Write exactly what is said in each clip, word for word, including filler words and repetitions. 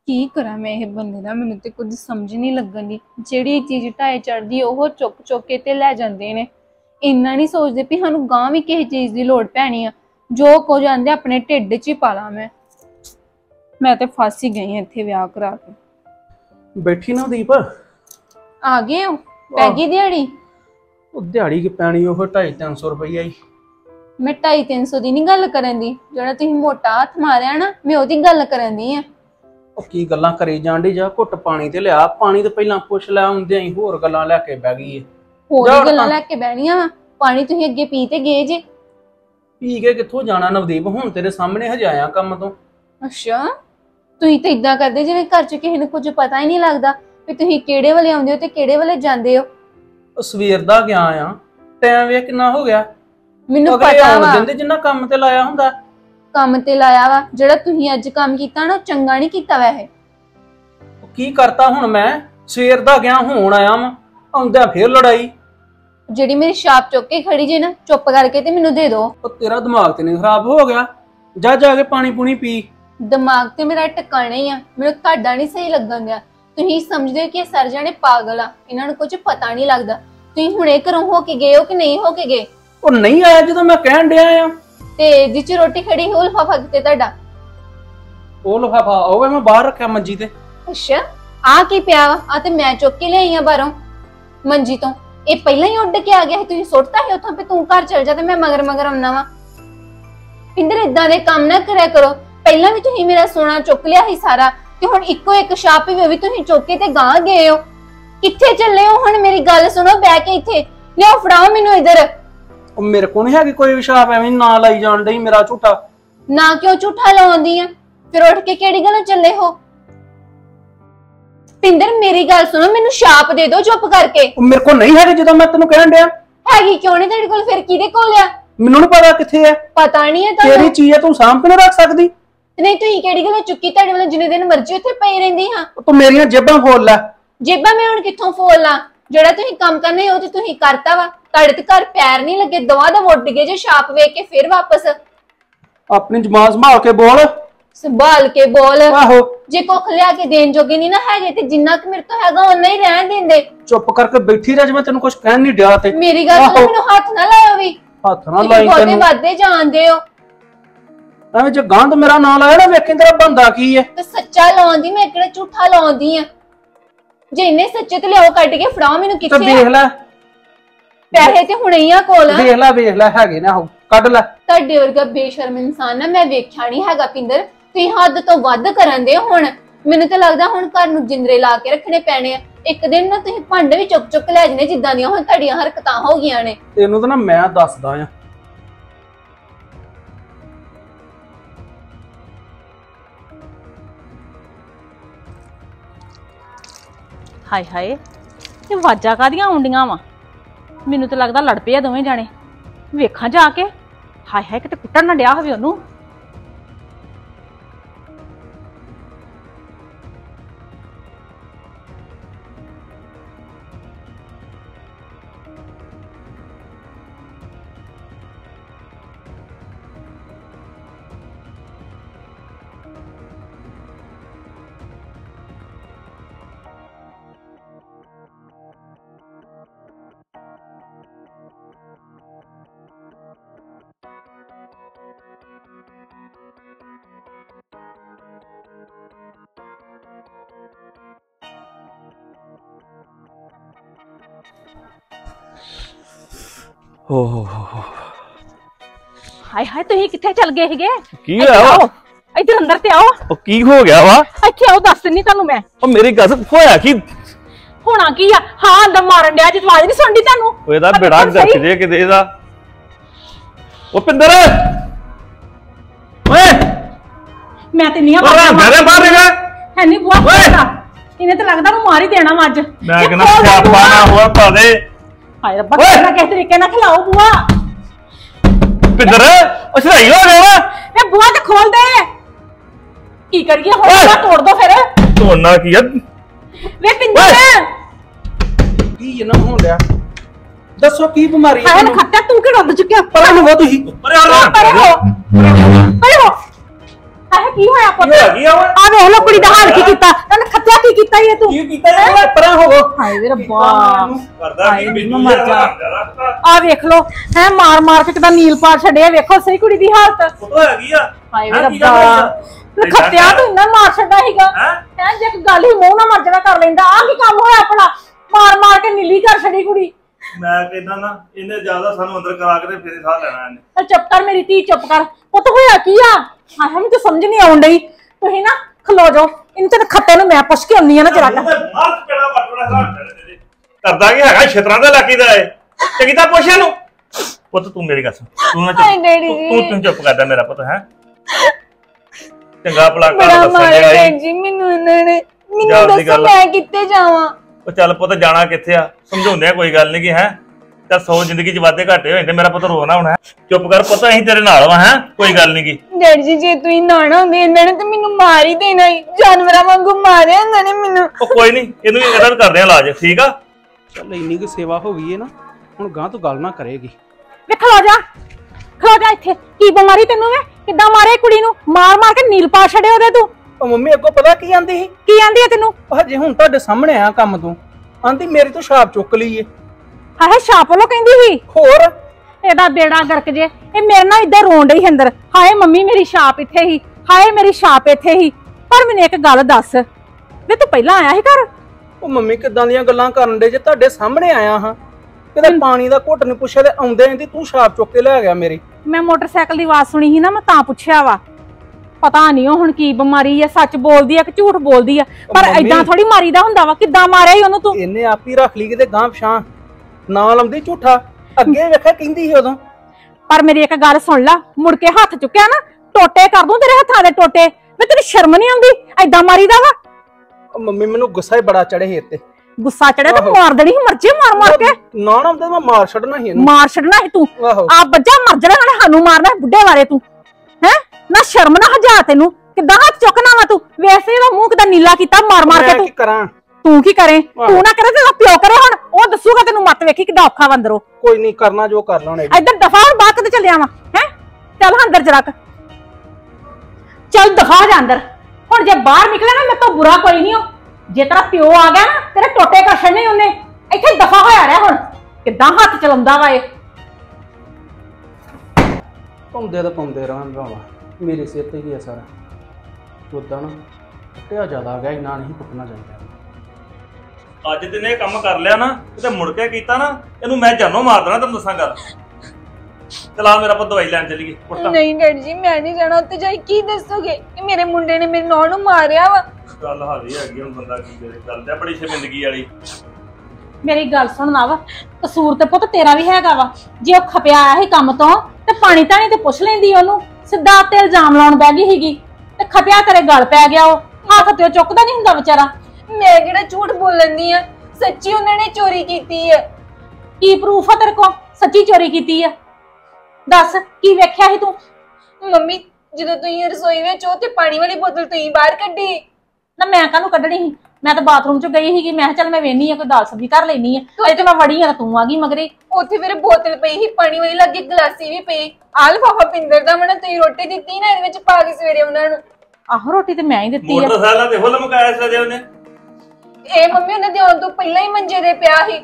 ਕੀ ਕਰਾਂ ਮੈਂ ਇਹ ਬੰਦੇ ਦਾ, ਮੈਨੂੰ ਤੇ ਕੁਝ ਸਮਝ ਨਹੀਂ ਲੱਗਣ ਦੀ। ਜਿਹੜੀ ਚੀਜ਼ ਢਾਏ ਚੜਦੀ ਉਹ ਚੁੱਕ ਚੁੱਕ ਕੇ ਤੇ ਲੈ ਜਾਂਦੇ ਨੇ। ਇੰਨਾ ਨਹੀਂ ਸੋਚਦੇ ਵੀ ਸਾਨੂੰ ਗਾਂ ਵੀ ਕਿਸੇ ਚੀਜ਼ ਦੀ ਲੋੜ ਪੈਣੀ ਆ। ਜੋ ਕੁਝ ਜਾਂਦੇ ਆਪਣੇ ਢਿੱਡ 'ਚ ਹੀ ਪਾ ਲਾਂ ਮੈਂ ਮੈਂ ਤੇ ਫਸ ਹੀ ਗਈ ਇੱਥੇ ਵਿਆਹ ਕਰਾ ਕੇ। ਬੈਠੀ ਨਾ ਦੀਪ ਆ ਗਏ ਹੋ? ਪੈ ਗਈ ਦਿਹਾੜੀ? ਉਹ ਦਿਹਾੜੀ ਕਿ ਪੈਣੀ ਉਹ ਢਾਈ ਤਿੰਨ ਸੌ ਰੁਪਈਆ ਹੀ। ਮੈਂ ਢਾਈ ਤਿੰਨ ਸੌ ਦੀ ਨਹੀਂ ਗੱਲ ਕਰਨ ਦੀ, ਜਿਹੜਾ ਤੁਸੀਂ ਮੋਟਾ ਹੱਥ ਮਾਰਿਆ ਨਾ ਮੈਂ ਉਹਦੀ ਗੱਲ ਕਰਨ ਦੀ ਆ। ਉਹ ਕੀ ਗੱਲਾਂ ਕਰੀ ਜਾਂਦੀ, ਜਾ ਘੁੱਟ ਪਾਣੀ ਤੇ ਲਿਆ। ਪਾਣੀ ਤੇ ਪਹਿਲਾਂ ਪੁੱਛ ਲੈ, ਹੁੰਦਿਆਂ ਹੀ ਹੋਰ ਗੱਲਾਂ ਲੈ ਕੇ ਬਹਿ ਗਈ ਏ। ਹੋਰ ਗੱਲਾਂ ਲੈ ਕੇ ਬਹਿਣੀਆਂ ਵਾ? ਪਾਣੀ ਤੁਸੀਂ ਅੱਗੇ ਪੀ ਤੇ ਗਏ ਜੇ। ਪੀ ਕੇ ਕਿੱਥੋਂ ਜਾਣਾ ਨਵਦੀਪ, ਹੁਣ ਤੇਰੇ ਸਾਹਮਣੇ ਹਜਾਇਆ ਕੰਮ ਤੋਂ। ਅੱਛਾ, ਤੁਸੀਂ ਤਾਂ ਇਦਾਂ ਕਰਦੇ ਜਿਵੇਂ ਘਰ 'ਚ ਕਿਸੇ ਨੂੰ ਕੁਝ ਪਤਾ ਹੀ ਨਹੀਂ ਲੱਗਦਾ ਵੀ ਤੁਸੀਂ ਕਿਹੜੇ ਵੇਲੇ ਆਉਂਦੇ ਹੋ ਤੇ ਕਿਹੜੇ ਵੇਲੇ ਜਾਂਦੇ ਹੋ। ਉਹ ਸਵੇਰ ਦਾ ਗਿਆ ਆ, ਟਾਈਮ ਵੇ ਕਿੰਨਾ ਹੋ ਗਿਆ। ਮੈਨੂੰ ਪਤਾ ਵਾ ਦਿੰਦੇ ਜਿੰਨਾ ਕੰਮ ਤੇ ਲਾਇਆ ਹੁੰਦਾ। ਕੰਮ ਤੇ ਲਾਇਆ ਵਾ, ਜਿਹੜਾ ਤੁਸੀਂ ਅੱਜ ਕੰਮ ਕੀਤਾ ਨਾ ਚੰਗਾ ਨਹੀਂ ਕੀਤਾ ਵੈਸੇ। ਕੀ ਕਰਤਾ ਹੁਣ ਮੈਂ? ਸਵੇਰ ਦਾ ਗਿਆ ਹੁਣ ਆਇਆ ਵਾਂ, ਆਉਂਦਿਆਂ ਫੇਰ ਲੜਾਈ। ਜਿਹੜੀ ਮੇਰੀ ਛਾਪ ਚੁੱਕ ਕੇ ਖੜੀ ਜੇ ਨਾ, ਚੁੱਪ ਕਰਕੇ ਤੇ ਮੈਨੂੰ ਦੇ ਦਿਓ। ਉਹ ਤੇਰਾ ਦਿਮਾਗ ਤੇ ਨਹੀਂ ਖਰਾਬ ਹੋ ਗਿਆ? ਜਾ ਜਾ ਕੇ ਪਾਣੀ ਪੂਣੀ ਪੀ। ਦਿਮਾਗ ਤੇ ਮੇਰਾ ਟਿਕਾਣਾ ਹੀ ਆ, ਮੈਨੂੰ ਤੁਹਾਡਾ ਨਹੀਂ ਸਹੀ ਲੱਗਣ ਦਿਆ। ਤੁਸੀਂ ਸਮਝਦੇ ਹੋ ਕਿ ਸਰ ਜਾਣੇ ਪਾਗਲ ਆ, ਇਹਨਾਂ ਨੂੰ ਕੁਝ ਪਤਾ ਨਹੀਂ ਲੱਗਦਾ। ਤੁਸੀਂ ਹੁਣੇ ਘਰੋਂ ਹੋ ਕੇ ਗਏ ਹੋ ਕਿ ਨਹੀਂ ਹੋ ਕੇ ਗਏ? ਉਹ ਨਹੀਂ ਆਇਆ ਜਦੋਂ ਮੈਂ ਕਹਿਣ ਡਿਆ ਆ। ਤੇ ਜਿੱਚ ਰੋਟੀ ਖੜੀ ਉਹ ਲਿਫਾਫਾ ਕਿਤੇ ਤੁਹਾਡਾ? ਉਹ ਲਿਫਾਫਾ ਉਹ ਮੈਂ ਬਾਹਰ ਰੱਖਿਆ ਮੰਜੀ ਤੇ। ਅੱਛਾ, ਆ ਕੀ ਪਿਆ ਵਾ? ਆ ਤੇ ਮੈਂ ਚੁੱਕ ਕੇ ਲਿਆਈ ਆ ਬਾਹਰੋਂ ਮੰਜੀ ਤੋਂ। ਇਹ ਪਹਿਲਾਂ ਹੀ ਉੱਡ ਕੇ ਆ ਗਿਆ ਸੀ, ਤੁਸੀਂ ਸੁੱਟਤਾ ਸੀ ਉੱਥੋਂ ਵੀ ਤੂੰ ਘਰ ਚਲ ਜਾ ਤੇ ਮੈਂ ਮਗਰ ਮਗਰ ਆਉਣਾ ਵਾ। ਪਿੰਦਰ ਇਦਾਂ ਦੇ ਕੰਮ ਨਾ ਕਰਿਆ ਕਰੋ। ਪਹਿਲਾਂ ਵੀ ਤੁਸੀਂ ਮੇਰਾ ਸੋਨਾ ਚੁੱਕ ਲਿਆ ਸੀ ਸਾਰਾ, ਤੇ ਹੁਣ ਇੱਕੋ ਇੱਕ ਛਾਪ ਵੀ ਵੀ ਤੁਸੀਂ ਚੁੱਕ ਕੇ ਤੇ ਗਾਂ ਗਏ ਹੋ। ਕਿੱਥੇ ਚੱਲੇ ਹੋ ਹੁਣ? ਮੇਰੀ ਗੱਲ ਸੁਣੋ, ਬਹਿ ਕੇ ਇੱਥੇ ਲਿਆਓ, ਫੜਾਓ ਮੈਨੂੰ ਇਧਰ। ਉਹ ਮੇਰੇ ਕੋਲ ਨਹੀਂ ਹੈਗੀ ਕੋਈ ਵਿਸ਼ਾਪ, ਐਵੇਂ ਨਾ ਲਾਈ ਜਾਣ ਡਈ ਮੇਰਾ ਝੂਠਾ। ਨਾ ਕਿਉਂ ਝੂਠਾ ਲਾਉਂਦੀ ਆ? ਫਿਰ ਉੱਠ ਕੇ ਕਿਹੜੀ ਗੱਲ ਚੱਲੇ ਹੋ? ਪਿੰਦਰ ਮੇਰੀ ਗੱਲ ਸੁਣੋ, ਮੈਨੂੰ ਛਾਪ ਦੇ ਦਿਓ ਚੁੱਪ ਕਰਕੇ। ਉਹ ਮੇਰੇ ਕੋਲ ਨਹੀਂ ਹੈਗੀ ਜਦੋਂ ਮੈਂ ਤੈਨੂੰ ਕਹਿਣ ਡਿਆ। ਹੈਗੀ ਕਿਉਂ ਨਹੀਂ ਤੁਹਾਡੇ ਕੋਲ? ਫਿਰ ਕਿਹਦੇ ਕੋਲ ਆ? ਮੈਨੂੰ ਨੀ ਪਤਾ ਕਿੱਥੇ ਆ। ਪਤਾ ਨਹੀਂ ਹੈ ਤੇਰੀ ਤੁਹਾਨੂੰ? ਚੀਜ਼ ਆ, ਤੂੰ ਸਾਂਭ ਕੇ ਨਾ ਰੱਖ ਸਕਦੀ? ਨਹੀਂ ਤੁਸੀਂ ਕਿਹੜੀ ਗੱਲ ਚੁੱਕੀ? ਤੁਹਾਡੇ ਵੱਲੋਂ ਜਿੰਨੇ ਦਿਨ ਮਰਜ਼ੀ ਉੱਥੇ ਪਈ ਰਹਿੰਦੀ ਹਾਂ। ਤੂੰ ਮੇਰੀਆਂ ਜੇਬਾਂ ਫੋਲ ਲੈ। ਜੇਬਾਂ ਮੈਂ ਹੁਣ ਕਿੱਥੋਂ ਫੋਲਾਂ? ਜਿਹੜਾ ਤੁਸੀਂ ਕੰਮ ਕਰਨਾ ਉਹ ਤੇ ਤੁਸੀਂ ਕਰਤਾ ਵਾ। ਤੁਹਾਡੇ ਤੇ ਘਰ ਪੈਰ ਨਹੀਂ ਲੱਗੇ, ਦਵਾ ਦਾ ਉੱਡ ਗਏ ਜੇ ਛਾਪ ਵੇਖ ਕੇ ਫਿਰ ਵਾਪਸ। ਆਪਣੀ ਜ਼ਬਾਨ ਸੰਭਾਲ ਕੇ ਬੋਲ। ਸੰਭਾਲ ਕੇ ਬੋਲ। ਆਹੋ, ਜੇ ਕੁੱਖ ਲਿਆ ਕੇ ਦੇਣ ਜੋਗੇ ਨਹੀਂ ਨਾ ਹੈਗੇ ਤੇ ਜਿੰਨਾ ਕਿ ਮੇਰੇ ਤੋਂ ਹੈਗਾ ਉਹਨਾਂ ਹੀ ਰਹਿਣ ਦਿੰਦੇ। ਚੁੱਪ ਕਰਕੇ ਬੈਠੀ ਰਹਿ, ਜਿਵੇਂ ਤੈਨੂੰ ਕੁਝ ਕਹਿਣ ਨਹੀਂ ਡਿਆ। ਤੇ ਮੇਰੀ ਗੱਲ ਸੁਣੋ, ਮੈਨੂੰ ਹੱਥ ਨਾ ਲਾਇਓ ਵੀ। ਹੱਥ ਨਾ ਲਾਈ ਤੈਨੂੰ ਤੈਨੂੰ। ਵੱਧਦੇ ਜਾਂਦੇ ਹੋ ਐਵੇਂ ਜੇ ਗੰਦ ਮੇਰਾ ਨਾਂ ਲਾਇਆ ਨਾ, ਵੇਖੀ ਤੇਰਾ ਬੰਦਾ ਕੀ ਹੈ। ਤੇ ਸੱਚਾ ਲਾਉਂਦੀ ਮੈਂ, ਕਿਹੜਾ ਝੂਠਾ ਲਾਉਂਦੀ ਆ? ਜੇ ਇੰਨੇ ਸੱਚੇ ਤੇ ਲਿਆਓ, ਕੱਢ ਕੇ ਫੜਾਓ ਮੈਨੂੰ। ਤੇ ਕਿੱਥੇ ਵੇਖ ਲੈ, ਪੈਸੇ ਤੇ ਹੁਣੇ ਹੀ ਆ ਕੋਲ। ਵੇਖ ਲੈ ਵੇਖ ਲੈ ਹੈਗੇ ਨਾ, ਉਹ ਕੱਢ ਲੈ। ਤੁਹਾਡੇ ਵਰਗਾ ਬੇਸ਼ਰਮ ਇਨਸਾਨ ਨਾ ਮੈਂ ਵੇਖਿਆ ਨਹੀਂ ਹੈਗਾ ਪਿੰਦਰ। ਤੁਸੀਂ ਹੱਦ ਤੋਂ ਵੱਧ ਕਰਨ ਦੇ ਹੁਣ। ਮੈਨੂੰ ਤਾਂ ਲੱਗਦਾ ਹੁਣ ਘਰ ਨੂੰ ਜਿੰਦਰੇ ਲਾ ਕੇ ਰੱਖਣੇ ਪੈਣੇ ਆ। ਇੱਕ ਦਿਨ ਨਾ ਤੁਸੀਂ ਭਾਂਡੇ ਵੀ ਚੁੱਕ ਚੁੱਕ ਲੈ ਜਨੇ, ਜਿੱਦਾਂ ਦੀਆਂ ਹੁਣ ਤੁਹਾਡੀਆਂ ਹਰਕਤਾਂ ਹੋ ਗਈਆਂ ਨੇ। ਤੈਨੂੰ ਤਾਂ ਨਾ ਮੈਂ ਦੱਸਦਾ ਆ। ਹਾਏ ਹਾਏ, ਇਹ ਆਵਾਜ਼ਾਂ ਕਾਹਦੀਆਂ ਆਉਂਦੀਆਂ ਵਾ? ਮੈਨੂੰ ਤਾਂ ਲੱਗਦਾ ਲੜ ਪਏ ਆ ਦੋਵੇਂ ਜਾਣੇ। ਵੇਖਾਂ ਜਾ ਕੇ। ਹਾਏ ਹਾਏ, ਕਿਤੇ ਕੁੱਟਣ ਨਾ ਡਿਆ ਹੋਵੇ ਉਹਨੂੰ। ਹੋ ਹੋ ਹੋ ਹਾਏ ਹਾਏ, ਤੁਸੀਂ ਕਿੱਥੇ ਚੱਲ ਗਏ ਸੀਗੇ? ਕੀ ਹੋਇਆ ਵਾ? ਇੱਧਰ ਅੰਦਰ ਤੇ ਆਓ। ਉਹ ਕੀ ਹੋ ਗਿਆ ਵਾ? ਇੱਥੇ ਆਓ, ਦੱਸ ਦਿੰਨੀ ਤੁਹਾਨੂੰ ਮੈਂ। ਉਹ ਮੇਰੀ ਗੱਲ ਹੋਇਆ ਕੀ? ਹੋਣਾ ਕੀ ਆ? ਹਾਂ ਅੰਦਰ ਮਾਰਨ ਡਿਆ, ਜਿੱਦ ਆਵਾਜ਼ ਨਹੀਂ ਸੁਣਦੀ ਤੁਹਾਨੂੰ? ਉਹ ਇਹਦਾ ਬੇੜਾ ਗਰਕ ਜੇ ਕਿਤੇ ਇਹਦਾ। ਉਹ ਪਿੰਦਰ ਓਏ, ਮੈਂ ਤੇ ਨਹੀਂ ਆ ਬਾਹਰ ਮੇਰੇ ਬਾਹਰ ਹੈਗਾ ਹੈ ਨਹੀਂ ਬੁਆ ਪਤਾ। ਇਹਨੇ ਤਾਂ ਲੱਗਦਾ ਨੂੰ ਮਾਰ ਹੀ ਦੇਣਾ ਵਾ ਅੱਜ। ਮੈਂ ਕਹਿੰਦਾ ਸਿਆਪਾ ਨਾ ਹੋਇਆ ਪਾ ਦੇ। ਹਾਏ ਰੱਬਾ, ਕਿਹਨਾਂ ਕਿਸ ਤਰੀਕੇ ਨਾਲ ਖਿਲਾਓ ਬੁਆ। ਪਿੰਦਰ ਉਹ ਸਹੀ ਹੋ ਗਿਆ ਵਾ। ਇਹ ਬੁਆ ਤੇ ਖੋਲ ਦੇ। ਕੀ ਕਰੀਏ ਹੁਣ? ਤੋੜ ਦੋ ਫਿਰ। ਤੋੜਨਾ ਕੀ ਆ? ਵੇ ਪਿੰਦਰ ਕੀ ਇਹਨਾਂ ਹੋਣ ਡਿਆ? ਦੱਸੋ ਕੀ ਬਿਮਾਰੀ ਹੈ? ਹਾਏ ਖੱਟਾ, ਤੂੰ ਕਿ ਰੁੱਦ ਚੁੱਕਿਆ? ਪਰਾਂ ਨੂੰ ਹੋ ਤੁਸੀਂ। ਪਰੇ ਹੋ ਪਰੇ ਹੋ, ਪਰੇ ਹੋ। ਹਾਏ ਕੀ ਕੀ ਹੋਇਆ ਪੁੱਤ ਕੀ ਹੋਇਆ ਕੀ ਆ ਓਏ ਆ ਵੇਖ ਲੋ ਕੁੜੀ ਦਾ ਹਾਲ ਕੀ ਕੀਤਾ ਤੈਨੂੰ ਖੱਤਿਆ ਕੀ ਕੀਤਾ ਇਹ ਤੂੰ ਕੀ ਕੀਤਾ ਇਹ ਪਰਾਂ ਹੋਵੋ ਹਾਏ ਵੇ ਰੱਬਾ ਕਰਦਾ ਕੀ ਬਿੰਦੂ ਮਰ ਜਾ ਆ ਵੇਖ ਲੋ ਹੈ ਮਾਰ ਮਾਰ ਕੇ ਕਿਦਾਂ ਨੀਲ ਪਾਰ ਛੱਡਿਆ ਵੇਖੋ ਸਹੀ ਕੁੜੀ ਦੀ ਹਾਲਤ ਫੋਟੋ ਹੈਗੀ ਆ ਹਾਏ ਵੇ ਰੱਬਾ ਖੱਤਿਆ ਤੂੰ ਇੰਨਾ ਮਾਰ ਛੱਡਾ ਸੀਗਾ ਹੈ ਜੇ ਕੋਈ ਗੱਲ ਹੀ ਮੂੰਹ ਨਾ ਮਰ ਜਾਣਾ ਕਰ ਲੈਂਦਾ ਆ ਕੀ ਕੰਮ ਹੋਇਆ ਆਪਣਾ ਮਾਰ ਮਾਰ ਕੇ ਨੀਲੀ ਕਰ ਛੱਡੀ ਕੁੜੀ ਮੈਂ ਕਹਿੰਦਾ ਨਾ ਇਹਨੇ ਜ਼ਿਆਦਾ ਸਾਨੂੰ ਅੰਦਰ ਕਰਾ ਕੇ ਤੇ ਫੇਰ ਸਾਹ ਲੈਣਾ ਇਹਨੇ ਚੁੱਪ ਕਰ ਮੇਰੀ ਧੀ ਚੁੱਪ ਕਰ ਪੁੱਤ ਹੋਇਆ ਕੀ ਆ ਹਾਂ ਮੈਨੂੰ ਤਾਂ ਸਮਝ ਨਹੀਂ ਆਉਣ ਡਈ ਤੁਸੀਂ ਨਾ ਖਲੋ ਜਾਓ ਇਹਨਾਂ ਤੇ ਖੱਤੇ ਨੂੰ ਮੈਂ ਪੁੱਛ ਕੇ ਆਉਂਦੀ ਆ ਨਾ ਜਰਾ ਮਾਰ ਕਿਹੜਾ ਵੱਟੜਾ ਸਾਹ ਕਰਦਾ ਕੀ ਹੈਗਾ ਛਤਰਾਂ ਦਾ ਇਲਾਕੇ ਦਾ ਏ ਚੰਗੀ ਤਾਂ ਪੁੱਛ ਇਹਨੂੰ ਪੁੱਤ ਤੂੰ ਮੇਰੀ ਗੱਲ ਸੁਣ ਤੂੰ ਨਾ ਚੁੱਪ ਤੂੰ ਚੁੱਪ ਕਰਦਾ ਮੇਰਾ ਪੁੱਤ ਹੈ ਚੰਗਾ ਭਲਾ ਕਰ ਦੱਸਿਆ ਜੀ ਮੈਨੂੰ ਇਹਨਾਂ ਨੇ ਮੈਨੂੰ ਦੱਸੋ ਮੈਂ ਕਿੱਥੇ ਜਾਵਾਂ ਉਹ ਚੱਲ ਪੁੱਤ ਜਾਣਾ ਕਿੱਥੇ ਆ ਸਮਝਾਉਂਦੇ ਆ ਕੋਈ ਗੱਲ ਨਹੀਂ ਕਿ ਹੈ ਤਾਂ ਸੌ ਜ਼ਿੰਦਗੀ ਚ ਵਾਧੇ ਘਾਟੇ ਹੋ ਜਾਂਦੇ ਮੇਰਾ ਪੁੱਤ ਰੋਣਾ ਹੁਣ ਹੈ ਚੁੱਪ ਕਰ ਪੁੱਤ ਅਸੀਂ ਤੇਰੇ ਨਾਲ ਵਾ ਹੈ ਕੋਈ ਗੱਲ ਨਹੀਂ ਕੀ ਡੈਡ ਜੀ ਜੇ ਤੁਸੀਂ ਨਾਣਾ ਹੁੰਦੇ ਇਹਨਾਂ ਨੇ ਤੇ ਮੈਨੂੰ ਮਾਰ ਹੀ ਦੇਣਾ ਹੀ ਜਾਨਵਰਾਂ ਵਾਂਗੂ ਮਾਰਿਆ ਇਹਨਾਂ ਨੇ ਮੈਨੂੰ ਉਹ ਕੋਈ ਨਹੀਂ ਇਹਨੂੰ ਵੀ ਇਹਦਾ ਵੀ ਕਰਦੇ ਆ ਇਲਾਜ ਠੀਕ ਆ ਚੱਲ ਇੰਨੀ ਕੁ ਸੇਵਾ ਹੋ ਗਈ ਹੈ ਨਾ ਹੁਣ ਗਾਂ ਤੋਂ ਗੱਲ ਨਾ ਕਰੇਗੀ ਵੇ ਖਲੋ ਜਾ ਖਲੋ ਜਾ ਇੱਥੇ ਕੀ ਬਿਮਾਰੀ ਤੈਨੂੰ ਵੇ ਕਿੱਦਾਂ ਮਾਰੇ ਕੁੜੀ ਨੂੰ ਮਾਰ ਮਾਰ ਕੇ ਨੀਲ ਪਾ ਛੱਡੇ ਉਹਦੇ ਤੂੰ ਉਹ ਮੰਮੀ ਅੱਗੋਂ ਪਤਾ ਕੀ ਆਂਦੀ ਸੀ ਕੀ ਆਂਦੀ ਹੈ ਤੈਨੂੰ ਹਜੇ ਹੁਣ ਤੁਹਾਡੇ ਸਾਹਮਣੇ ਆ ਕੰਮ ਤੋਂ ਆਂਦੀ ਮੇਰੀ ਤੋਂ ਛਾਪ ਚੁੱਕ ਲਈ ਏ ਹਾਏ ਛਾਪ ਲੋ ਕਹਿੰਦੀ ਸੀ ਹੋਰ ਇਹਦਾ ਬੇੜਾ ਗਰਕ ਜੇ ਇਹ ਮੇਰੇ ਨਾਲ ਇੱਧਰ ਰੋਣ ਡਈ ਅੰਦਰ ਹਾਏ ਮੰਮੀ ਮੇਰੀ ਛਾਪ ਇੱਥੇ ਹੀ ਹਾਏ ਮੇਰੀ ਛਾਪ ਇੱਥੇ ਹੀ ਪਰ ਮੈਨੂੰ ਇੱਕ ਗੱਲ ਦੱਸ ਵੇ ਤੂੰ ਪਹਿਲਾਂ ਆਇਆ ਸੀ ਘਰ ਉਹ ਮੰਮੀ ਕਿੱਦਾਂ ਦੀਆਂ ਗੱਲਾਂ ਕਰਨ ਦੇ ਜੇ ਤੁਹਾਡੇ ਸਾਹਮਣੇ ਆਇਆ ਹਾਂ ਕਿਤੇ ਪਾਣੀ ਦਾ ਘੁੱਟ ਨਹੀਂ ਪੁੱਛਿਆ ਤੇ ਆਉਂਦੇ ਆਂਦੀ ਤੂੰ ਛਾਪ ਚੁੱਕ ਕੇ ਲੈ ਗਿਆ ਮੇਰੀ ਮੈਂ ਮੋਟਰਸਾਈਕਲ ਦੀ ਆਵਾਜ਼ ਸੁਣੀ ਸੀ ਨਾ ਮੈਂ ਤਾਂ ਪੁੱਛਿਆ ਵਾ ਪਤਾ ਨਹੀਂ ਉਹ ਹੁਣ ਕੀ ਬਿਮਾਰੀ ਆ ਸੱਚ ਬੋਲਦੀ ਆ ਕਿ ਝੂਠ ਬੋਲਦੀ ਆ ਪਰ ਏਦਾਂ ਥੋੜੀ ਮਾਰੀਦਾ ਹੁੰਦਾ ਵਾ ਕਿੱਦਾਂ ਮਾਰਿਆ ਹੀ ਉਹਨੂੰ ਤੂੰ ਇਹਨੇ ਆਪ ਹੀ ਰੱਖ ਲਈ ਕਿਤੇ ਗਾਂ ਪਛਾਂ ਨਾ ਲਾਉਂਦੀ ਝੂਠਾ ਅੱਗੇ ਵੇਖਿਆ ਕਹਿੰਦੀ ਸੀ ਉਦੋਂ ਪਰ ਮੇਰੀ ਇੱਕ ਗੱਲ ਸੁਣ ਲੈ ਮੁੜ ਕੇ ਹੱਥ ਚੁੱਕਿਆ ਨਾ ਟੋਟੇ ਕਰ ਦੂੰ ਤੇਰੇ ਹੱਥਾਂ ਦੇ ਟੋਟੇ ਵੇ ਤੈਨੂੰ ਸ਼ਰਮ ਨਹੀਂ ਆਉਂਦੀ ਏਦਾਂ ਮਾਰੀਦਾ ਵਾ ਮੰਮੀ ਮੈਨੂੰ ਗੁੱਸਾ ਹੀ ਬੜਾ ਚੜੇ ਸੀ ਇੱਥੇ ਗੁੱਸਾ ਚੜਿਆ ਤੇ ਮਾਰ ਦੇਣੀ ਸੀ ਮਰਜੇ ਮਾਰ ਮਾਰ ਕੇ ਨਾ ਨਾ ਮੈਂ ਮਾਰ ਛੱਡਣਾ ਸੀ ਇਹਨੂੰ ਮਾਰ ਛੱਡਣਾ ਸੀ ਤੂੰ ਆ ਬੱਜਾ ਮਰ ਜਾਣਾ ਨਾਲੇ ਸਾਨੂੰ ਮਾਰਨਾ ਬੁੱਢੇ ਬਾਰੇ ਤੂੰ ਹੈ ਨਾ ਸ਼ਰਮ ਨਾ ਹਜਾ ਤੈਨੂੰ ਕਿੱਦਾਂ ਹੱਥ ਚੁੱਕਣਾ ਵਾ ਤੂੰ ਵੈਸੇ ਇਹਦਾ ਮੂੰਹ ਕਿਦਾਂ ਨੀਲਾ ਕੀਤਾ ਮਾਰ ਮਾਰ ਕੇ ਤੂੰ ਕਰਾਂ ਤੂੰ ਕੀ ਕਰੇ ਤੂੰ ਨਾ ਕਰੇ ਤੇ ਪਿਓ ਕਰੇ ਹੁਣ ਉਹ ਦੱਸੂਗਾ ਤੈਨੂੰ ਮੱਤ ਵੇਖੀ ਕਿੱਦਾਂ ਔਖਾ ਵਾ ਅੰਦਰੋਂ ਕੋਈ ਨਹੀਂ ਕਰਨਾ ਜੋ ਕਰ ਲੈਣਾ ਇੱਧਰ ਦਫਾ ਹੁਣ ਬਾਹਰ ਕਿਤੇ ਚੱਲਿਆ ਵਾ ਹੈ ਚੱਲ ਅੰਦਰ ਜਰਾ ਚੱਲ ਦਫਾ ਜਾ ਅੰਦਰ ਹੁਣ ਜੇ ਬਾਹਰ ਨਿਕਲਿਆ ਨਾ ਮੇਰੇ ਤੋਂ ਬੁਰਾ ਕੋਈ ਨਹੀਂ ਹੋ ਜੇ ਤੇਰਾ ਪਿਓ ਆ ਗਿਆ ਨਾ ਤੇਰੇ ਟੋਟੇ ਕਰ ਛੱਡਣੇ ਉਹਨੇ ਇੱਥੇ ਦਫਾ ਹੋਇਆ ਰਿਹਾ ਹੁਣ ਕਿੱਦਾਂ ਹੱਥ ਚਲਾਉਂਦਾ ਵਾ ਇਹ ਪਾਉਂਦੇ ਤਾਂ ਪਾਉਂਦੇ ਰਹਿਣ ਭਰਾਵਾ ਮੇਰੇ ਸਿਰ ਤੇ ਹੀ ਆ ਸਾਰਾ ਉਦਾਂ ਨਾ ਟਿਆ ਜ਼ਿਆਦਾ ਆ ਗਿਆ ਇੰਨਾ ਨਹੀਂ ਪੁੱਟਣਾ ਚਾਹੀਦਾ ਅੱਜ ਦਿਨ ਇਹ ਕੰਮ ਕਰ ਲਿਆ ਨਾ ਤੇ ਮੁੜ ਕੇ ਕੀਤਾ ਨਾ ਇਹਨੂੰ ਮੈਂ ਜਾਨੋਂ ਮਾਰ ਦੇਣਾ ਤੈਨੂੰ ਦੱਸਾਂ ਗੱਲ ਚਲਾ ਮੇਰਾ ਪੁੱਤ ਦਵਾਈ ਲੈਣ ਚਲੀ ਗਈ ਨਹੀਂ ਡੈਡ ਜੀ ਮੈਂ ਨਹੀਂ ਜਾਣਾ ਉੱਥੇ ਜਾਈ ਕੀ ਦੱਸੋਗੇ ਕਿ ਮੇਰੇ ਮੁੰਡੇ ਨੇ ਮੇਰੇ ਨੌਂ ਨੂੰ ਮਾਰਿਆ ਵਾ ਗੱਲ ਹਾਲੀ ਹੈਗੀ ਹੁਣ ਬੰਦਾ ਕੀ ਕਰੇ ਗੱਲ ਤੇ ਬੜੀ ਸ਼ਰਮਿੰਦਗੀ ਵਾਲੀ ਮੇਰੀ ਗੱਲ ਸੁਣਨਾ ਵਾ ਕਸੂਰ ਤੇ ਪੁੱਤ ਤੇਰਾ ਵੀ ਹੈਗਾ ਵਾ ਜੇ ਉਹ ਖਪਿਆ ਆਇਆ ਸੀ ਕੰਮ ਤੋਂ ਤੇ ਪਾਣੀ ਤਾਣੀ ਤੇ ਪੁੱਛ ਲੈਂਦੀ ਉਹਨੂੰ ਸਿੱਧਾ ਤੇ ਇਲਜ਼ਾਮ ਲਾਉਣ ਬੈ ਗਈ ਸੀਗੀ ਤੇ ਖਪਿਆ ਤੇਰੇ ਗਲ ਪੈ ਗਿਆ ਉਹ ਹੱਥ ਤੇ ਉਹ ਚੁੱਕਦਾ ਨਹੀਂ ਹੁੰਦਾ ਵਿਚਾਰਾ ਮੈਂ ਕਿਹੜਾ ਝੂਠ ਬੋਲਣੀ ਆ ਸੱਚੀ ਉਹਨਾਂ ਨੇ ਚੋਰੀ ਕੀਤੀ ਹੈ ਕੀ ਪ੍ਰੂਫ ਆ ਤੇਰੇ ਕੋਲ ਸੱਚੀ ਚੋਰੀ ਕੀਤੀ ਆ ਦੱਸ ਕੀ ਵੇਖਿਆ ਸੀ ਤੂੰ ਮੰਮੀ ਜਦੋਂ ਤੁਸੀਂ ਰਸੋਈ ਵਿੱਚ ਉਹ ਤੇ ਪਾਣੀ ਵਾਲੀ ਬੋਤਲ ਤੁਸੀਂ ਬਾਹਰ ਕੱਢੀ ਨਾ ਮੈਂ ਕਾਹਨੂੰ ਕੱਢਣੀ ਸੀ ਮੈਂ ਤਾਂ ਬਾਥਰੂਮ ਚ ਗਈ ਸੀਗੀ ਮੈਂ ਚੱਲ ਮੈਂ ਵੇਹਨੀ ਆ ਕੋਈ ਦਾਲ ਸਬਜ਼ੀ ਕਰ ਲੈਣੀ ਆ ਅਜੇ ਤੇ ਮੈਂ ਵੜੀ ਆ ਤੂੰ ਆ ਗਈ ਮਗਰੇ ਉੱਥੇ ਫਿਰ ਬੋਤਲ ਪਈ ਸੀ ਪਾਣੀ ਵਾਲੀ ਲੱਗੇ ਗਲਾਸੀ ਵੀ ਪਈ ਆਲ ਪਾਪਾ ਪਿੰਦਰ ਦਾ ਮਨ ਤੁਸੀਂ ਰੋਟੀ ਦਿੱਤੀ ਨਾ ਇਹਦੇ ਵਿੱਚ ਪਾ ਕੇ ਸਵੇਰੇ ਉਹਨਾਂ ਨੂੰ ਆਹੋ ਰੋਟੀ ਤੇ ਮੈਂ ਹੀ ਦਿੱਤੀ ਆ ਮੋਟਰਸਾਈਕਲ ਦੇਖੋ ਲਮਕਾਇਆ ਸਦੇ ਉਹਨੇ ਇਹ ਮੰਮੀ ਉਹਨੇ ਦੇ ਆਉਣ ਤੋਂ ਪਹਿਲਾਂ ਹੀ ਮੰਜੇ ਦੇ ਪਿਆ ਸੀ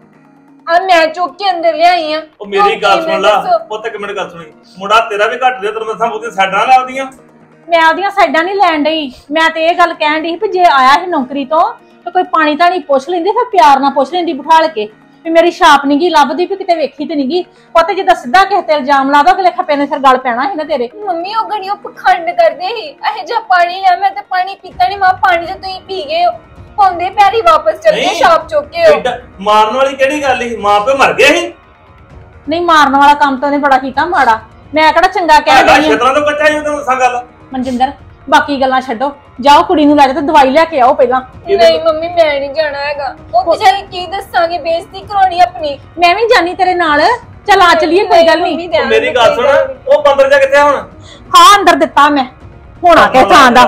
ਆ ਮੈਂ ਚੁੱਕ ਕੇ ਅੰਦਰ ਲਿਆਈ ਆ ਉਹ ਮੇਰੀ ਗੱਲ ਸੁਣ ਲਾ ਪੁੱਤ ਇੱਕ ਮਿੰਟ ਗੱਲ ਸੁਣੀ ਮੁੰਡਾ ਤੇਰਾ ਵੀ ਘੱਟ ਦੇ ਤੈਨੂੰ ਮੈਂ ਸਾਂ ਸਾਡਾਂ ਲਾਉਂਦੀਆਂ ਮੈਂ ਉਹਦੀਆਂ ਸਾਈਡਾਂ ਨਹੀਂ ਲੈਣ ਡਈ ਮੈਂ ਤੇ ਇਹ ਗੱਲ ਕਹਿਣ ਡਈ ਸੀ ਵੀ ਜੇ ਆਇਆ ਸੀ ਨੌਕਰੀ ਤੋਂ ਤੇ ਕੋਈ ਪਾਣੀ ਧਾਣੀ ਪੁੱਛ ਲੈਂਦੀ ਫਿਰ ਪਿਆਰ ਨਾਲ ਪੁੱਛ ਲੈਂਦੀ ਬਿਠਾਲ ਕੇ ਵੀ ਮੇਰੀ ਛਾਪ ਨੀ ਗੀ ਲੱਭਦੀ ਵੀ ਕਿਤੇ ਵੇਖੀ ਤੇ ਨੀ ਗੀ ਪੁੱਤ ਜਿੱਦਾਂ ਸਿੱਧਾ ਕਿਸੇ ਤੇ ਇਲਜ਼ਾਮ ਲਾ ਦੋ ਅਗਲੇ ਖੱਪੇ ਨੇ ਫਿਰ ਗੱਲ ਪੈਣਾ ਸੀ ਨਾ ਤੇਰੇ ਮੰਮੀ ਉਹ ਗੜੀਓ ਪਖੰਡ ਕਰਦੇ ਸੀ ਇਹ ਜਾਂ ਪਾਣੀ ਲਿਆ ਮੈਂ ਤੇ ਪਾਣੀ ਪੀਤਾ ਨਹੀਂ ਮਾਂ ਪਾਣੀ ਤੇ ਤੁਸੀਂ ਪੀ ਗਏ ਹੋ ਹੁੰਦੇ ਪੈਰੀ ਵਾਪਸ ਚੱਲ ਗਏ ਛਾਪ ਚੁੱਕ ਕੇ ਮਾਰਨ ਵਾਲੀ ਕਿਹੜੀ ਗੱਲ ਸੀ ਮਾਂ ਪਿਓ ਮਰ ਗਏ ਸੀ ਨਹੀਂ ਮਾਰਨ ਵਾਲਾ ਕੰਮ ਤਾਂ ਉਹਨੇ ਬੜਾ ਕੀਤਾ ਮਾੜਾ ਮੈਂ ਕਿਹੜਾ ਚੰਗਾ ਕਹਿ ਰਹੀ ਹਾਂ ਛੇਤਰਾਂ ਤੋਂ ਬੱਚਾ ਹੀ ਉਹਨੂੰ ਦੱਸਾਂ ਗੱਲ ਮਨਜਿੰਦਰ ਬਾਕੀ ਗੱਲਾਂ ਛੱਡੋ ਜਾਓ ਕੁੜੀ ਨੂੰ ਲੈ ਜਾ ਤੇ ਦਵਾਈ ਲੈ ਕੇ ਆਓ ਪਹਿਲਾਂ ਨਹੀਂ ਮੰਮੀ ਮੈਂ ਨਹੀਂ ਜਾਣਾ ਹੈਗਾ ਉਹ ਜਾ ਕੇ ਕੀ ਦੱਸਾਂਗੇ ਬੇਇੱਜ਼ਤੀ ਕਰਾਉਣੀ ਆਪਣੀ ਮੈਂ ਵੀ ਜਾਣੀ ਤੇਰੇ ਨਾਲ ਚਲ ਆ ਚਲੀਏ ਕੋਈ ਗੱਲ ਨਹੀਂ ਮੇਰੀ ਗੱਲ ਸੁਣ ਉਹ ਬੰਦਰ ਜਾ ਕਿੱਥੇ ਹੁਣ ਹਾਂ ਅੰਦਰ ਦਿੱਤਾ ਮੈਂ ਹੋਣਾ ਕਿਸ ਥਾਂ ਦਾ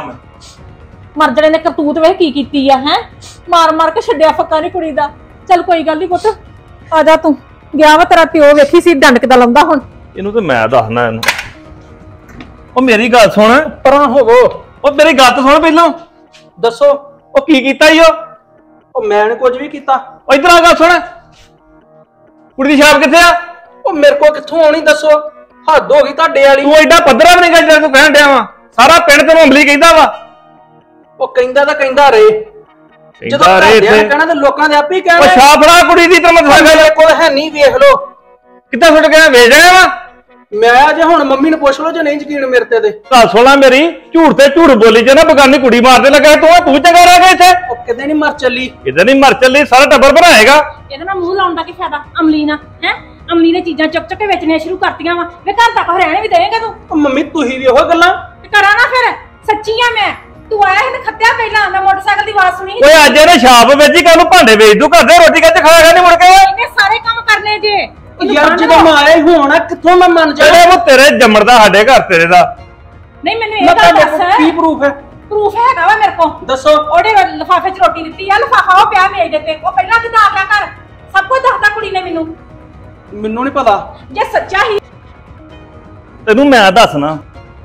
ਮਰਜਣੇ ਨੇ ਕਰਤੂਤ ਵੇਖ ਕੀ ਕੀਤੀ ਆ ਹੈ ਮਾਰ ਮਾਰ ਕੇ ਛੱਡਿਆ ਫੱਕਾ ਨੀ ਕੁੜੀ ਦਾ ਚੱਲ ਕੋਈ ਗੱਲ ਨਹੀਂ ਪੁੱਤ ਆ ਜਾ ਤੂੰ ਗਿਆ ਵਾ ਤੇਰਾ ਪਿਓ ਵੇਖੀ ਸੀ ਡੰਡ ਕਿਦਾਂ ਲਾਉਂਦਾ ਹੁਣ ਇਹਨੂੰ ਤੇ ਮੈਂ ਦੱਸਣਾ ਇਹਨੂੰ ਉਹ ਮੇਰੀ ਗੱਲ ਸੁਣ ਪਰਾਂ ਹੋਵੋ ਉਹ ਮੇਰੀ ਗੱਲ ਤਾਂ ਸੁਣ ਪਹਿਲਾਂ। ਦੱਸੋ। ਉਹ ਕੀ ਕੀਤਾ ਈ ਉਹ? ਉਹ ਮੈਂ ਨੀ ਕੁਝ ਵੀ ਕੀਤਾ। ਉਹ ਇਧਰ ਆ ਗੱਲ ਸੁਣ, ਕੁੜੀ ਦੀ ਸ਼ਰਾਬ ਕਿੱਥੇ ਆ? ਉਹ ਮੇਰੇ ਕੋਲ ਕਿੱਥੋਂ ਆਉਣੀ ਦੱਸੋ? ਹੱਦ ਹੋ ਗਈ ਤੁਹਾਡੇ ਵਾਲੀ। ਤੂੰ ਐਡਾ ਪੱਧਰਾ ਵੀ ਨਹੀਂ ਜਿਹੜਾ ਤੂੰ ਕਹਿਣ ਡਿਆ ਵਾ। ਸਾਰਾ ਪਿੰਡ ਤੈਨੂੰ ਅਮਲੀ ਕਹਿੰਦਾ ਵਾ। ਉਹ ਕਹਿੰਦਾ ਤਾਂ ਕਹਿੰਦਾ ਰਹੇ, ਜਦੋਂ ਘਰਦਿਆਂ ਨੇ ਕਹਿਣਾ ਤੇ ਲੋਕਾਂ ਦੇ ਆਪੇ ਹੀ ਕਹਿਣਾ। ਉਹ ਛਾਪ ਫੜਾ ਕੁੜੀ ਦੀ, ਤੈਨੂੰ ਮੈਂ ਮੇਰੇ ਕੋਲ ਹੈ ਨਹੀਂ, ਵੇਖ ਲਓ। ਕਿੱਦਾਂ ਸੁੱਟ ਕੇ ਵੇਚ ਰਿਹਾ ਵਾ? ਮੈਂ ਅਜੇ ਹੁਣ ਮੰਮੀ ਨੂੰ ਪੁੱਛ ਲਓ ਜੇ ਨਹੀਂ ਯਕੀਨ ਮੇਰੇ ਤੇ। ਗੱਲ ਸੁਣਾ ਮੇਰੀ, ਝੂਠ ਤੇ ਝੂਠ ਬੋਲੀ ਜੇ ਨਾ ਬਗਾਨੀ ਕੁੜੀ ਮਾਰਦੇ ਲੱਗਾ ਤੂੰ ਤੂੰ ਚੰਗਾ ਰਹਿ ਗਿਆ ਇੱਥੇ। ਉਹ ਕਿਤੇ ਨਹੀਂ ਮਰ ਚੱਲੀ। ਕਿਤੇ ਨਹੀਂ ਮਰ ਚੱਲੀ, ਸਾਰਾ ਟੱਬਰ ਬਣਾਏਗਾ। ਇਹਦੇ ਨਾਲ ਮੂੰਹ ਲਾਉਣ ਦਾ ਕੀ ਫਾਇਦਾ? ਅਮਲੀ ਨਾ ਹੈ ਅਮਲੀ ਨੇ ਚੀਜ਼ਾਂ ਚੁੱਕ ਚੁੱਕ ਕੇ ਵੇਚਣੀਆਂ ਸ਼ੁਰੂ ਕਰਤੀਆਂ ਵਾ। ਵੇ ਘਰ ਤੱਕ ਰਹਿਣੇ ਵੀ ਦੇਵੇਂਗਾ ਤੂੰ? ਉਹ ਮੰਮੀ ਤੁਸੀਂ ਵੀ ਉਹ ਗੱਲਾਂ ਕਰਾਂ ਨਾ ਫਿਰ। ਸੱਚੀ ਆ ਮੈਂ। ਤੂੰ ਆਇਆ ਸੀ ਤੇ ਖੱਤਿਆ ਪਹਿਲਾਂ ਮੈਂ ਮੋਟਰਸਾਈਕਲ ਦੀ ਆਵਾਜ਼ ਸੁਣੀ। ਓਏ ਅੱਜ ਇਹਨੇ ਛਾਪ ਵੇਚੀ, ਕੱਲ ਨੂੰ ਭਾਂਡੇ ਵੇਚ ਦੂ, ਘਰ ਦੇ ਰੋਟੀ ਕੱਚ ਖਾਏਗਾ ਨਹੀਂ ਮੁੜ ਕੇ। ਇਹਨੇ ਸਾਰੇ ਕੰਮ ਕਰਨੇ ਜੇ। ਯਾਰ ਜਦੋਂ ਮੈਂ ਆਇਆ ਹੀ ਹੋਣਾ ਕਿੱਥੋਂ ਮੈਂ ਮੰਨ ਜਾ। ਜਿਹੜੇ ਉਹ ਤੇਰੇ ਜੰਮੜਦਾ ਸਾਡੇ ਘਰ ਤੇਰੇ ਦਾ। ਨਹੀਂ ਮੈਨੂੰ ਇਹ ਗੱਲ ਦੱਸ, ਕੀ ਪ੍ਰੂਫ ਹੈ? ਪ੍ਰੂਫ ਹੈਗਾ ਵਾ ਮੇਰੇ ਕੋਲ। ਦੱਸੋ। ਉਹਦੇ ਲਿਫਾਫੇ 'ਚ ਰੋਟੀ ਦਿੱਤੀ ਆ, ਲਿਫਾਫਾ ਉਹ ਪਿਆ ਮੇਜ਼ ਦੇ ਉੱਤੇ। ਉਹ ਪਹਿਲਾਂ ਕਿਦਾਂ ਆ ਗਿਆ ਘਰ? ਸਭ ਕੁਝ ਦੱਸਦਾ ਕੁੜੀ ਨੇ ਮੈਨੂੰ। ਮੈਨੂੰ ਨਹੀਂ ਪਤਾ। ਜੇ ਸੱਚਾ ਹੀ ਤੈਨੂੰ ਮੈਂ ਦੱਸਣਾ।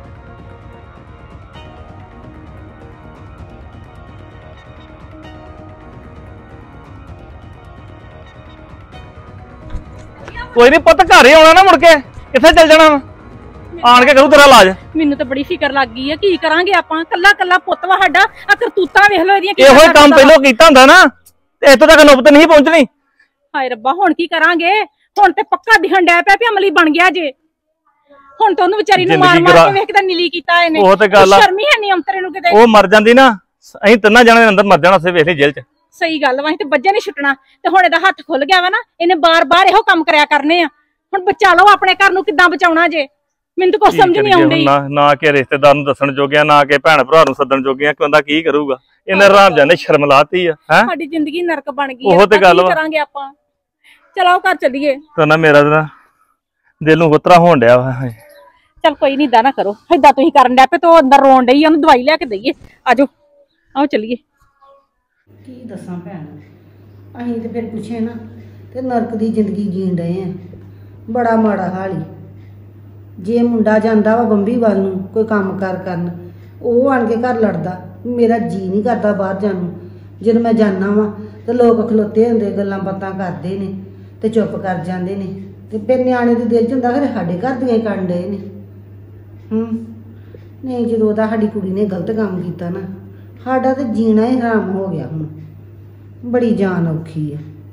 ਕੋਈ ਨਹੀਂ ਪੁੱਤ, ਘਰ ਹੀ ਆਉਣਾ ਨਾ ਮੁੜ ਕੇ, ਕਿੱਥੇ ਚੱਲ ਜਾਣਾ ਵਾ? ਆਣ ਕੇ ਕਰੂ ਤੇਰਾ ਇਲਾਜ। ਮੈਨੂੰ ਤਾਂ ਬੜੀ ਫਿਕਰ ਲੱਗ ਗਈ ਆ। ਕੀ ਕਰਾਂਗੇ ਆਪਾਂ? ਕੱਲਾ ਕੱਲਾ ਪੁੱਤ ਵਾ ਸਾਡਾ। ਆ ਕਰਤੂਤਾਂ ਵੇਖ ਲਓ ਇਹਦੀਆਂ। ਇਹੋ ਹੀ ਕੰਮ ਪਹਿਲਾਂ ਕੀਤਾ ਹੁੰਦਾ ਨਾ ਤੇ ਇੱਥੋਂ ਤੱਕ ਨੁਬਤ ਨਹੀਂ ਪਹੁੰਚਣੀ। ਹਾਏ ਰੱਬਾ, ਹੁਣ ਕੀ ਕਰਾਂਗੇ? ਹੁਣ ਤੇ ਪੱਕਾ ਦਿਖਣ ਡਿਆ ਪਿਆ ਵੀ ਅਮਲੀ ਬਣ ਗਿਆ ਜੇ। ਹੁਣ ਤਾਂ ਉਹਨੂੰ ਵਿਚਾਰੀ ਨੂੰ ਮਾਰ ਮਾਰ ਕੇ ਵੇਖਦਾ ਨੀਲੀ ਕੀਤਾ ਇਹਨੇ। ਉਹ ਤੇ ਗੱਲ ਆ, ਸ਼ਰਮ ਹੀ ਹੈ ਨਹੀਂ ਅੰਤਰੇ ਨੂੰ ਕਿਤੇ। ਉਹ ਮਰ ਜਾਂਦੀ ਨਾ, ਅਸੀਂ ਤਿੰਨਾਂ ਜਣੇ ਅੰਦਰ ਮਰ ਜਾਣਾ ਸੀ, ਵੇਖ ਲਈ ਜੇਲ੍ਹ 'ਚ। ਸਹੀ ਗੱਲ ਵਾ, ਅਸੀਂ ਤੇ ਬੱਜੇ ਨਹੀਂ ਛੁੱਟਣਾ। ਤੇ ਹੁਣ ਇਹਦਾ ਹੱਥ ਖੁੱਲ ਗਿਆ ਵਾ ਨਾ, ਇਹਨੇ ਬਾਰ-ਬਾਰ ਇਹੋ ਕੰਮ ਕਰਿਆ ਕਰਨੇ ਆ। ਹੁਣ ਬਚਾ ਲਓ ਆਪਣੇ ਘਰ ਨੂੰ। ਕਿੱਦਾਂ ਬਚਾਉਣਾ ਜੇ? ਮੈਨੂੰ ਤਾਂ ਕੁਝ ਸਮਝ ਨਹੀਂ ਆਉਂਦੀ। ਨਾ ਨਾ ਕਿ ਰਿਸ਼ਤੇਦਾਰ ਨੂੰ ਦੱਸਣ ਜੋਗਿਆ, ਨਾ ਕਿ ਭੈਣ ਭਰਾ ਨੂੰ ਸੱਦਣ ਜੋਗਿਆ, ਕਿ ਬੰਦਾ ਕੀ ਕਰੂਗਾ? ਇਹਨੇ ਆਰਾਮ ਜਾਂਦੇ ਸ਼ਰਮ ਲਾਤੀ ਆ। ਹੈ ਸਾਡੀ ਜ਼ਿੰਦਗੀ ਨਰਕ ਬਣ ਗਈ। ਉਹ ਤੇ ਗੱਲ ਵਾ। ਕੀ ਕਰਾਂਗੇ ਆਪਾਂ? ਚਲੋ ਘਰ ਚੱਲੀਏ। ਤਾਂ ਨਾ ਮੇਰਾ ਤਾਂ ਦਿਲ ਨੂੰ ਹੁਤਰਾ ਹੋਣ ਡਿਆ ਵਾ। ਚੱਲ ਕੋਈ ਨਹੀਂ, ਏਦਾਂ ਨਾ ਕਰੋ। ਏਦਾਂ ਤੁਸੀਂ ਕਰਨ ਡਿਆ ਪਏ ਤੇ ਉਹ ਅੰਦਰ ਰੋਣ ਡਈ, ਉਹਨੂੰ ਦਵਾਈ ਲੈ ਕੇ ਦਈਏ। ਆਜੋ ਆਓ ਚੱਲੀਏ। ਕੀ ਦੱਸਾਂ ਭੈਣ, ਅਸੀਂ ਤੇ ਫਿਰ ਪੁੱਛੇ ਨਾ ਤੇ ਨਰਕ ਦੀ ਜ਼ਿੰਦਗੀ ਜੀਣ ਰਹੇ ਆ। ਬੜਾ ਮਾੜਾ ਹਾਲ ਹੀ। ਜੇ ਮੁੰਡਾ ਜਾਂਦਾ ਵਾ ਬੰਬੀ ਵੱਲ ਨੂੰ ਕੋਈ ਕੰਮ ਕਾਰ ਕਰਨ, ਉਹ ਆਣ ਕੇ ਘਰ ਲੜਦਾ। ਮੇਰਾ ਜੀ ਨਹੀਂ ਕਰਦਾ ਬਾਹਰ ਜਾਣ ਨੂੰ। ਜਦੋਂ ਮੈਂ ਜਾਣਾ ਵਾ ਤੇ ਲੋਕ ਖਲੋਤੇ ਹੁੰਦੇ, ਗੱਲਾਂ ਬਾਤਾਂ ਕਰਦੇ ਨੇ ਤੇ ਚੁੱਪ ਕਰ ਜਾਂਦੇ ਨੇ। ਤੇ ਫਿਰ ਨਿਆਣੇ ਦੇ ਦਿਲ 'ਚ ਹੁੰਦਾ ਕਿ ਸਾਡੇ ਘਰ ਦੀਆਂ ਹੀ ਕਰਨ ਡਏ ਨੇ। ਹੂੰ ਨਹੀਂ, ਜਦੋਂ ਉਹਦਾ ਸਾਡੀ ਕੁੜੀ ਨੇ ਗਲਤ ਕੰਮ ਕੀਤਾ ਨਾ, ਸਾਡਾ ਤਾਂ ਜੀਣਾ ਹੀ ਹਰਾਮ ਹੋ ਗਿਆ। ਹੁਣ ਬੜੀ ਜਾਨ ਔਖੀ ਆ।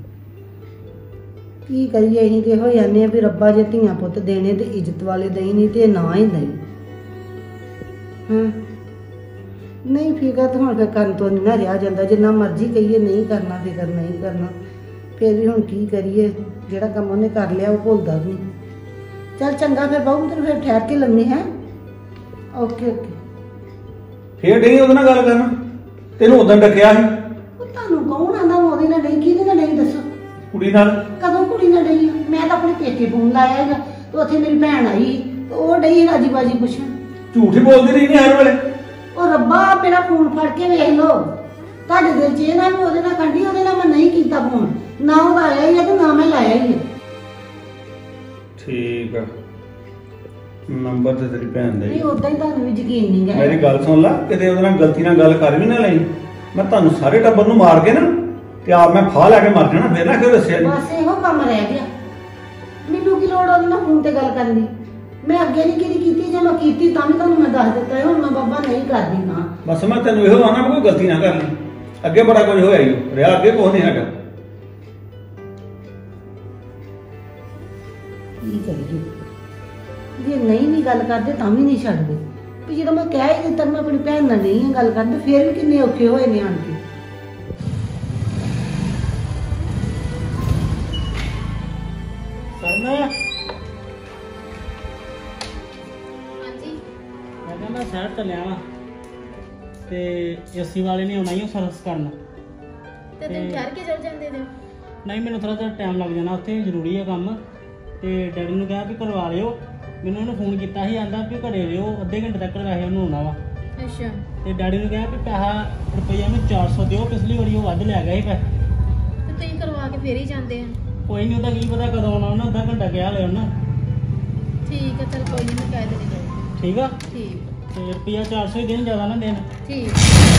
ਕੀ ਕਰੀਏ? ਅਸੀਂ ਤੇ ਇਹੋ ਜਾਂਦੇ ਆ ਵੀ ਰੱਬਾ ਜੇ ਧੀਆਂ ਪੁੱਤ ਦੇਣੇ ਤੇ ਇੱਜ਼ਤ ਵਾਲੇ ਦੇਈ, ਨਹੀਂ ਤੇ ਨਾ ਹੀ ਦੇਈ। ਹਾਂ ਨਹੀਂ, ਫਿਕਰ ਤਾਂ ਹੁਣ ਫਿਰ ਕਰਨ ਤੋਂ ਨਹੀਂ ਨਾ ਰਿਹਾ ਜਾਂਦਾ। ਜਿੰਨਾ ਮਰਜ਼ੀ ਕਹੀਏ ਨਹੀਂ ਕਰਨਾ, ਫਿਕਰ ਨਹੀਂ ਕਰਨਾ, ਫਿਰ ਵੀ ਹੁਣ ਕੀ ਕਰੀਏ? ਜਿਹੜਾ ਕੰਮ ਉਹਨੇ ਕਰ ਲਿਆ ਉਹ ਭੁੱਲਦਾ ਵੀ ਨਹੀਂ। ਚੱਲ ਚੰਗਾ ਫਿਰ ਬਾਹੂ, ਤੈਨੂੰ ਫਿਰ ਠਹਿਰ ਕੇ ਲੰਮੀ ਹੈ। Okay okay. ਫੇਰ ਨਹੀਂ ਉਹਦੇ ਨਾਲ ਗੱਲ ਕਰਨਾ? ਤੈਨੂੰ ਉਦੋਂ ਡੱਕਿਆ ਸੀ। ਉਹ ਤੁਹਾਨੂੰ ਕੌਣ ਆਂਦਾ ਉਹਦੇ ਨਾਲ ਨਹੀਂ? ਕਿਹਦੇ ਨਾਲ ਨਹੀਂ ਦੱਸੋ? ਕੁੜੀ ਨਾਲ। ਕਦੋਂ ਕੁੜੀ ਨਾਲ ਡਈ? ਮੈਂ ਤਾਂ ਆਪਣੇ ਪੇਕੇ ਫੋਨ ਲਾਇਆ ਹੈਗਾ ਤੇ ਉੱਥੇ ਮੇਰੀ ਭੈਣ ਆਈ ਤੇ ਉਹ ਡਈ ਰਾਜੀ ਬਾਜੀ ਪੁੱਛਣ। ਝੂਠ ਹੀ ਬੋਲਦੀ ਰਹੀ ਨਹੀਂ ਹਰ ਵੇਲੇ। ਉਹ ਰੱਬਾ, ਮੇਰਾ ਫੋਨ ਫੜ ਕੇ ਵੇਖ ਲੋ। ਤੁਹਾਡੇ ਦਿਲ 'ਚ ਇਹ ਨਾ ਵੀ ਉਹਦੇ ਨਾਲ ਕੰਢੀ, ਉਹਦੇ ਨਾਲ ਮੈਂ ਨਹੀਂ ਕੀਤਾ ਫੋਨ। ਨਾ ਉਹਦਾ ਆਇਆ ਹੀ ਹੈ ਤੇ ਨਾ ਮੈਂ ਲਾਇਆ ਹੀ ਹੈ। ਠੀਕ ਆ, ਨੰਬਰ ਤੇ ਤੇਰੀ ਭੈਣ ਦਾ ਨਹੀਂ ਹੀ। ਉਦਾਂ ਹੀ ਤੁਹਾਨੂੰ ਵੀ ਯਕੀਨ ਨਹੀਂ ਗਾ। ਮੇਰੀ ਗੱਲ ਸੁਣ ਲੈ, ਕਿਤੇ ਉਹਦੇ ਨਾਲ ਗਲਤੀ ਨਾਲ ਗੱਲ ਕਰ ਵੀ ਨਾ ਲਈ। ਮੈਂ ਤੁਹਾਨੂੰ ਸਾਰੇ ਟੱਬਰ ਨੂੰ ਮਾਰ ਕੇ ਨਾ ਤੇ ਆਪ ਮੈਂ ਫਾਹ ਲੈ ਕੇ ਮਰ ਜਾਣਾ। ਫਿਰ ਨਾ ਕਿਉਂ ਦੱਸਿਆ ਨਹੀਂ? ਬਸ ਇਹੋ ਕੰਮ ਰਹਿ ਗਿਆ। ਮੈਨੂੰ ਕੀ ਲੋੜ ਉਹਦੇ ਨਾਲ ਫੋਨ ਤੇ ਗੱਲ ਕਰਨ ਦੀ? ਮੈਂ ਅੱਗੇ ਨਹੀਂ ਕਿਹਦੀ ਕੀਤੀ, ਜੇ ਮੈਂ ਕੀਤੀ ਤਾਂ ਵੀ ਤੁਹਾਨੂੰ ਮੈਂ ਦੱਸ ਦਿੱਤਾ ਹੈ। ਹੁਣ ਮੈਂ ਬਾਬਾ ਨਹੀਂ ਕਰਦੀ ਨਾ। ਬਸ ਮੈਂ ਤੈਨੂੰ ਇਹੋ ਆਣਾ, ਕੋਈ ਗਲਤੀ ਨਾ ਕਰ ਲਈ। ਅੱਗੇ ਬੜਾ ਕੁਝ ਹੋਇਆ ਹੀ ਰਿਹਾ, ਅੱਗੇ ਕੁਛ ਨਹੀਂ ਹੈਗਾ। ਕੀ ਕਰੀਏ? ਜੇ ਨਹੀਂ ਵੀ ਗੱਲ ਕਰਦੇ ਤਾਂ ਵੀ ਨਹੀਂ ਛੱਡਦੇ। ਵੀ ਜਦੋਂ ਮੈਂ ਕਹਿ ਹੀ ਦਿੱਤਾ ਮੈਂ ਆਪਣੀ ਭੈਣ ਨਾਲ ਨਹੀਂ ਗੱਲ ਕਰਦੇ, ਫਿਰ ਵੀ ਕਿੰਨੇ ਔਖੇ ਹੋਏ ਨੇ ਆਣ ਕੇ। ਕਰਨਾ ਹਾਂਜੀ ਮੈਂ ਕਹਿੰਦਾ ਸ਼ਹਿਰ ਚੱਲਿਆ ਵਾ ਤੇ ਏਸੀ ਵਾਲੇ ਨੇ ਆਉਣਾ ਹੀ ਉਹ ਸਰਵਿਸ ਕਰਨ। ਤੇ ਤੁਸੀਂ ਠਹਿਰ ਕੇ ਚੱਲ ਜਾਂਦੇ ਨੇ? ਨਹੀਂ, ਮੈਨੂੰ ਥੋੜਾ ਜਿਹਾ ਟਾਈਮ ਲੱਗ ਜਾਣਾ ਉੱਥੇ, ਜ਼ਰੂਰੀ ਹੈ ਕੰਮ। ਤੇ ਡੈਡੀ ਨੂੰ ਕਿਹਾ ਵੀ ਕਰਵਾ ਲਿਓ। ਮੈਨੂੰ ਉਹਨੇ ਫੋਨ ਕੀਤਾ ਸੀ, ਆਂਦਾ ਵੀ ਘਰੇ ਰਿਓ ਅੱਧੇ ਘੰਟੇ ਤੱਕ ਵੈਸੇ ਉਹਨੂੰ ਆਉਣਾ ਵਾ। ਅੱਛਾ। ਤੇ ਡੈਡੀ ਨੂੰ ਕਿਹਾ ਵੀ ਪੈਸਾ ਰੁਪਈਆ ਮੈਂ ਚਾਰ ਸੌ ਦਿਓ, ਪਿਛਲੀ ਵਾਰੀ ਉਹ ਵੱਧ ਲੈ ਗਿਆ ਸੀ ਪੈਸੇ। ਤੇ ਤੁਸੀਂ ਕਰਵਾ ਕੇ ਫੇਰ ਹੀ ਜਾਂਦੇ ਆ? ਕੋਈ ਨਹੀਂ, ਉਹਦਾ ਕੀ ਪਤਾ ਕਦੋਂ ਆਉਣਾ ਉਹਨੇ, ਅੱਧਾ ਘੰਟਾ ਕਿਹਾ ਲਿਆ ਉਹਨੇ। ਠੀਕ ਹੈ, ਚਲ ਕੋਈ ਨਹੀਂ, ਮੈਂ ਕਹਿ ਦੇਣੀ ਜਾਊਗੀ। ਠੀਕ ਆ। ਠੀਕ। ਤੇ ਰੁਪਈਆ ਚਾਰ ਸੌ ਹੀ ਦੇਣ, ਜ਼ਿਆਦਾ ਨਾ ਦੇਣ। ਠੀਕ